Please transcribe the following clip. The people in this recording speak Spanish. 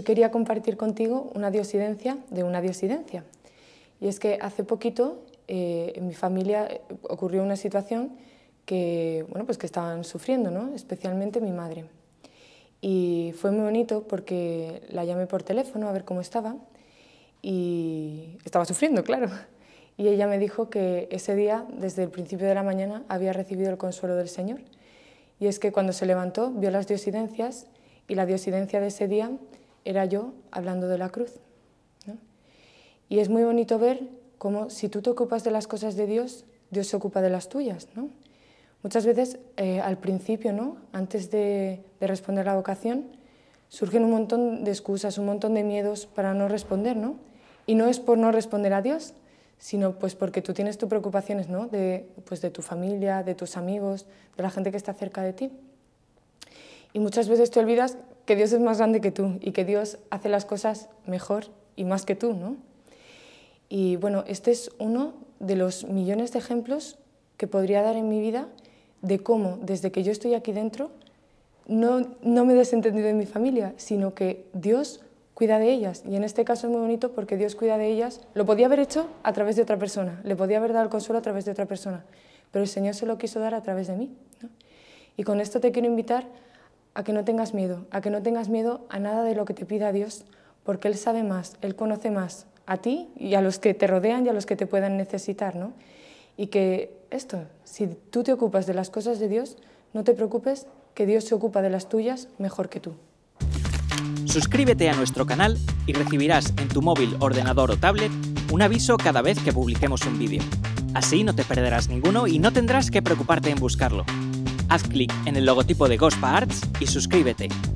Hoy quería compartir contigo una diosidencia de una diosidencia. Y es que hace poquito en mi familia ocurrió una situación que, bueno, pues que estaban sufriendo, ¿no? Especialmente mi madre. Y fue muy bonito porque la llamé por teléfono a ver cómo estaba y estaba sufriendo, claro. Y ella me dijo que ese día, desde el principio de la mañana, había recibido el consuelo del Señor. Y es que cuando se levantó, vio las diosidencias y la diosidencia de ese día era yo hablando de la cruz, ¿no? Y es muy bonito ver cómo si tú te ocupas de las cosas de Dios, Dios se ocupa de las tuyas, ¿no? Muchas veces al principio, ¿no? Antes de responder la vocación, surgen un montón de excusas, un montón de miedos para no responder, ¿no? Y no es por no responder a Dios, sino pues porque tú tienes tus preocupaciones, ¿no? Pues de tu familia, de tus amigos, de la gente que está cerca de ti. Y muchas veces te olvidas que Dios es más grande que tú y que Dios hace las cosas mejor y más que tú, ¿no? Y bueno, este es uno de los millones de ejemplos que podría dar en mi vida de cómo, desde que yo estoy aquí dentro, no me he desentendido de mi familia, sino que Dios cuida de ellas. Y en este caso es muy bonito porque Dios cuida de ellas. Lo podía haber hecho a través de otra persona, le podía haber dado el consuelo a través de otra persona, pero el Señor se lo quiso dar a través de mí, ¿no? Y con esto te quiero invitar a que no tengas miedo, a nada de lo que te pida Dios, porque Él sabe más, Él conoce más a ti y a los que te rodean y a los que te puedan necesitar, ¿no? Y que esto, si tú te ocupas de las cosas de Dios, no te preocupes, que Dios se ocupa de las tuyas mejor que tú. Suscríbete a nuestro canal y recibirás en tu móvil, ordenador o tablet un aviso cada vez que publiquemos un vídeo. Así no te perderás ninguno y no tendrás que preocuparte en buscarlo. Haz clic en el logotipo de Gospa Arts y suscríbete.